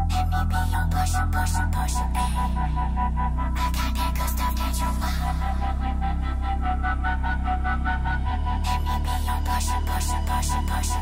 Let me be your pusher, pusher, pusher, ayy. I got that good stuff that you want. Let me be your pusher, pusher, pusher, pusher.